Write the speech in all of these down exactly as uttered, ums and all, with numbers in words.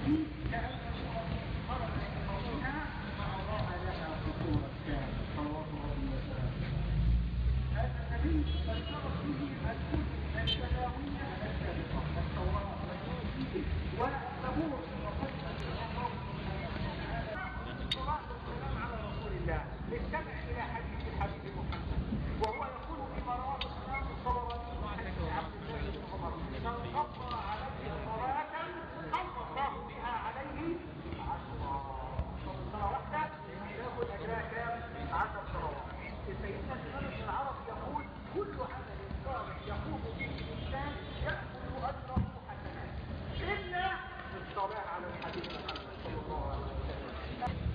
فيه كأنه خرج من قومها فأضاء لها قصور الشام صلوات ربي وسلامه. هذا النبي بشرت به الكتب السماوية السابقة التوراة والإنجيل والزبور وقصة الأمر الصلاة والسلام على رسول الله. استمع إلى حديث الحبيب محمد وهو يقول فيما رواه الإمام الطبراني عن عبد الله بن عمر: من صلى عليه صلاة صلى الله بها عليه عشرا. صلاة واحدة ياخذ أجرها كام؟ عشر صلوات. سيدنا الإمام ابن العربي يقول: كل عمل صالح يقوم به الإنسان يأخذ أجره حسنات إلا الصلاة على الحبيب محمد صلى الله عليه وسلم.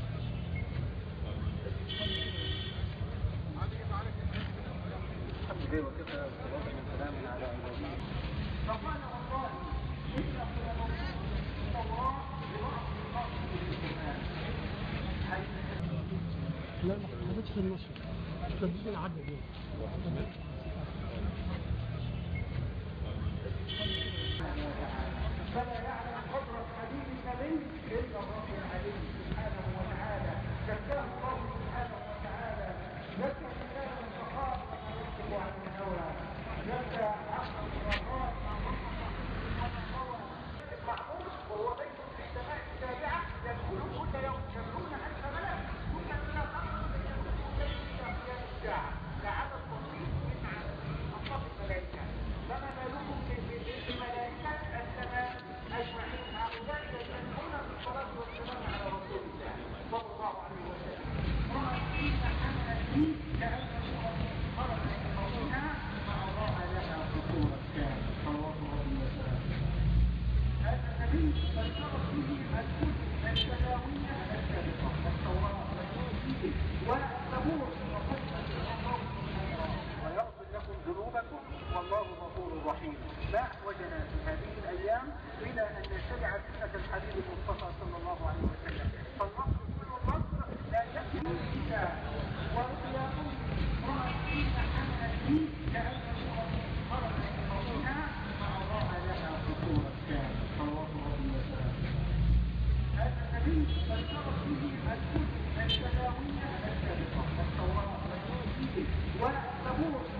فقال: والله إن قيامكم الله برأس الأرض بالإيمان. لا ما حدثش في النصر تبديل العدد يعني فلا يعلم قدرة حبيب النبي إلا الرب العليم سبحانه وتعالى. ذكره الله سبحانه وتعالى: ذكر الله الفقار وما يكتب عن الهوى، ذكر حق الصراط المعمول وهو بيت في السماء السابعة يدخل كل يوم سبعون ألف ملك كل من الأمر يدخل بيت إلى قيام الساعة لعدد التصويت من أنصاف الملائكة. فما بالكم بالملائكة السماء أجمعين؟ هؤلاء يجمعون بالصلاة والسلام على رسول الله صلى الله عليه وسلم. رأى فيها حمل فيه كأنه خرج من قومها فأضاء لها قصور الشام صلوات ربي وسلامه. هذا النبي بشرت به الكتب السماوية السابقة التوراة والإنجيل والزبور وقصة الأمر ويغفر لكم ذنوبكم والله غفور رحيم. ما أحوجنا في هذه الأيام إلى أن نتبع سنة الحبيب المصطفى صلى الله عليه وسلم. فالنصر كل النصر لا يأتي بالكتاب والقيام رأى فيها حمل فيه كأنه خرج من قومها فأضاء لها قصور الشام صلوات ربي وسلامه. هذا النبي بشرت به الكتب السماوية السابقة التوراة والإنجيل والزبور